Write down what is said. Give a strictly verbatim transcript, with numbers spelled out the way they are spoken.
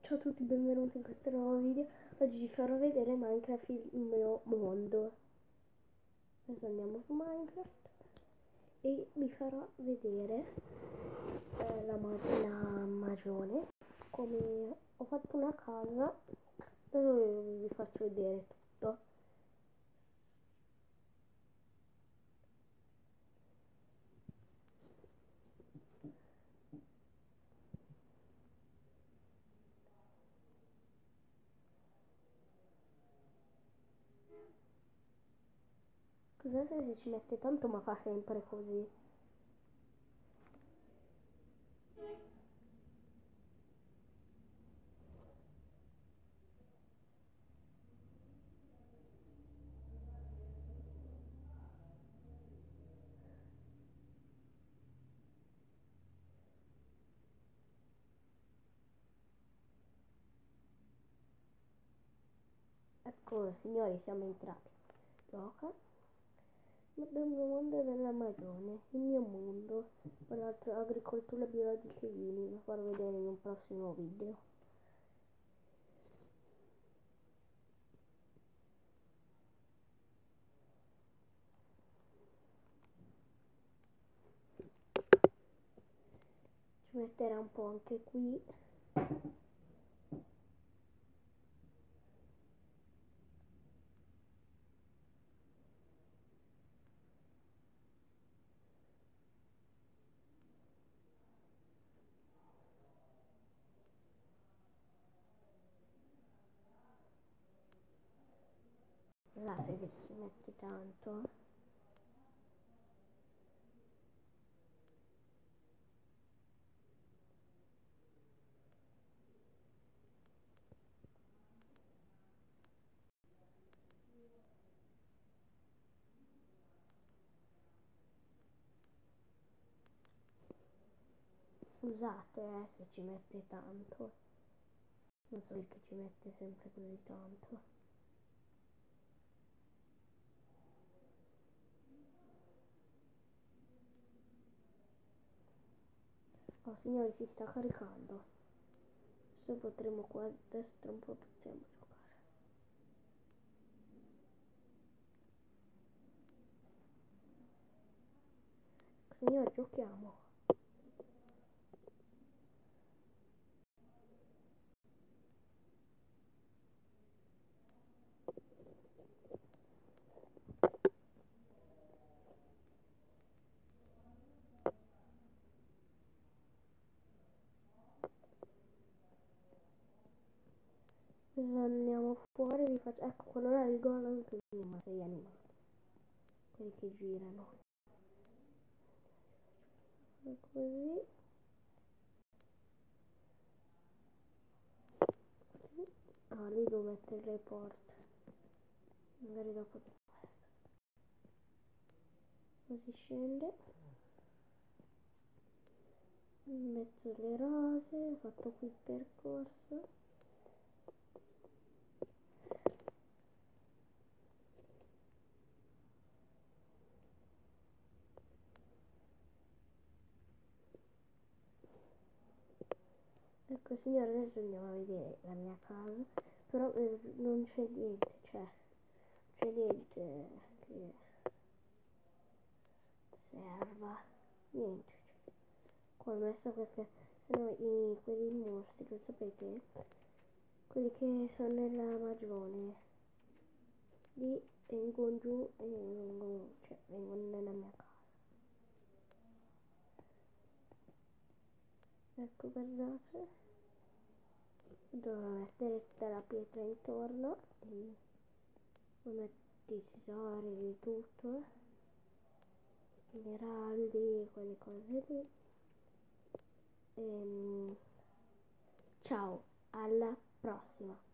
Ciao a tutti, benvenuti in questo nuovo video. Oggi vi farò vedere Minecraft il mio mondo. Adesso andiamo su Minecraft e vi farò vedere eh, la, ma la magione, come ho fatto una casa dove vi faccio vedere tutto. Scusate se ci mette tanto, ma fa sempre così. Ecco signori, siamo entrati. Gioca. Del mio mondo e della magione, il mio mondo, per l'altra agricoltura biologica e vini, lo farò vedere in un prossimo video. Ci metterà un po' anche qui. Guardate che ci mette tanto. Scusate eh, se ci mette tanto. Non so perché ci mette sempre così tanto. Oh signori, si sta caricando. Adesso potremo quasi, adesso tra un po' possiamo giocare. Signori, giochiamo. Adesso andiamo fuori, vi faccio. Ecco, quello là è il golem che ma sei animali. Quelli che girano. E così. Ah, lì devo mettere il report. Magari dopo. Così scende. In mezzo alle rose. Ho fatto qui il percorso. Ecco signore, adesso andiamo a vedere la mia casa. Però eh, non c'è niente, cioè. Non c'è niente che serva. Niente. Qua ho messo perché sennò i, quelli mostri, lo sapete? Quelli che sono nella magione. Lì vengono giù e vengono, cioè vengono nella mia casa. Ecco, guardate. Dovrò mettere tutta la pietra intorno e poi metti i tesori di tutto, smeraldi, quelle cose lì. E, ciao, alla prossima.